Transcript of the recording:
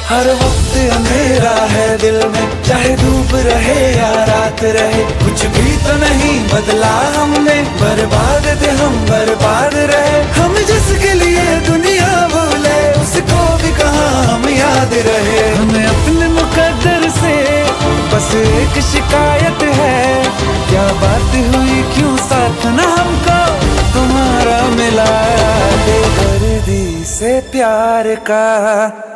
हर वक्त अंधेरा है दिल में, चाहे धूप रहे या रात रहे, कुछ भी तो नहीं बदला हमने, बर्बाद थे हम बर्बाद रहे। हम जिसके लिए दुनिया भूले, उसको भी कहाँ हम याद रहे। हमें अपने मुकद्दर से बस एक शिकायत है, क्या बात हुई क्यों साथ न हमको तुम्हारा मिला, बेदर्दी से प्यार का।